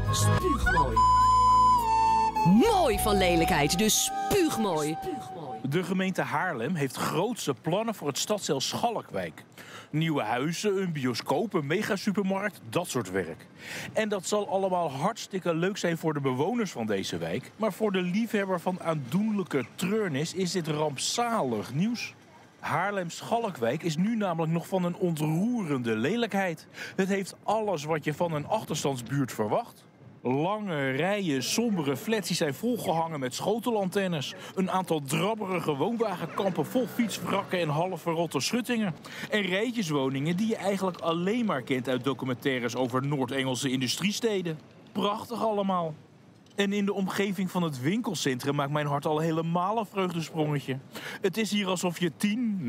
Spuugmooi. Mooi van lelijkheid, dus spuugmooi. De gemeente Haarlem heeft grootse plannen voor het stadsdeel Schalkwijk. Nieuwe huizen, een bioscoop, een megasupermarkt, dat soort werk. En dat zal allemaal hartstikke leuk zijn voor de bewoners van deze wijk. Maar voor de liefhebber van aandoenlijke treurnis is dit rampzalig nieuws. Haarlem-Schalkwijk is nu namelijk nog van een ontroerende lelijkheid. Het heeft alles wat je van een achterstandsbuurt verwacht. Lange rijen sombere flats die zijn volgehangen met schotelantennes. Een aantal drabberige woonwagenkampen vol fietswrakken en half verrotte schuttingen. En rijtjeswoningen die je eigenlijk alleen maar kent uit documentaires over Noord-Engelse industriesteden. Prachtig allemaal. En in de omgeving van het winkelcentrum maakt mijn hart al helemaal een vreugdesprongetje. Het is hier alsof je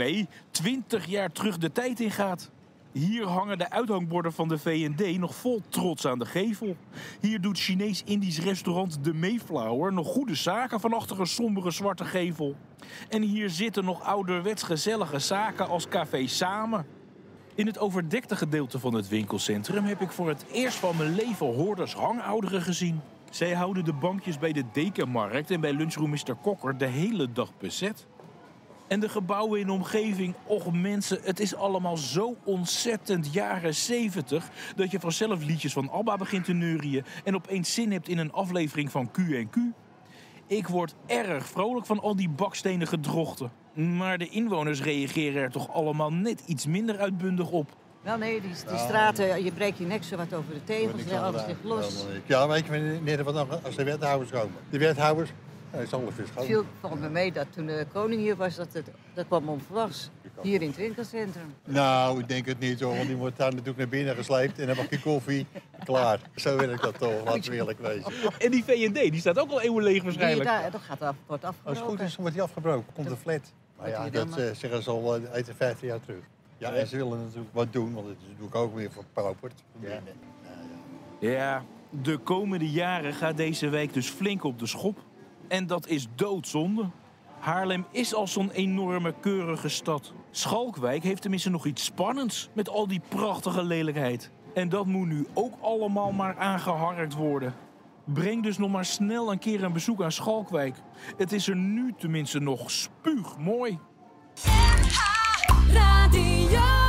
20 jaar terug de tijd ingaat. Hier hangen de uithangborden van de V&D nog vol trots aan de gevel. Hier doet Chinees-Indisch restaurant The Mayflower nog goede zaken van achter een sombere zwarte gevel. En hier zitten nog ouderwets gezellige zaken als Café Samen. In het overdekte gedeelte van het winkelcentrum heb ik voor het eerst van mijn leven hoorders hangouderen gezien. Zij houden de bankjes bij de Dekenmarkt en bij lunchroom Mr. Kokker de hele dag bezet. En de gebouwen in de omgeving, och mensen, het is allemaal zo ontzettend jaren 70... dat je vanzelf liedjes van ABBA begint te neurieën en opeens zin hebt in een aflevering van Q&Q. Ik word erg vrolijk van al die bakstenen gedrochten. Maar de inwoners reageren er toch allemaal net iets minder uitbundig op. Wel nee, die straten, je breekt je nek zo wat over de tegels, alles ligt los. Ja, weet je wanneer wat als de wethouders komen? De wethouders, dat is alles Het viel volgens mij mee dat toen de koning hier was, dat kwam onverwachts. Hier in het winkelcentrum. Nou, ik denk het niet hoor, want die wordt daar natuurlijk naar binnen gesleept en dan mag je koffie. Klaar. Zo werkt dat toch, laten we eerlijk wezen. En die V&D, die staat ook al eeuwen leeg waarschijnlijk. Dat wordt afgebroken. Als het goed is, wordt die afgebroken. Komt een flat. Maar ja, dat zeggen ze al 50 jaar terug. Ja, en ze willen natuurlijk wat doen, want het is natuurlijk ook weer verpauperd. Ja, de komende jaren gaat deze wijk dus flink op de schop. En dat is doodzonde. Haarlem is al zo'n enorme keurige stad. Schalkwijk heeft tenminste nog iets spannends met al die prachtige lelijkheid. En dat moet nu ook allemaal maar aangeharkt worden. Breng dus nog maar snel een keer een bezoek aan Schalkwijk. Het is er nu tenminste nog spuugmooi. Radio.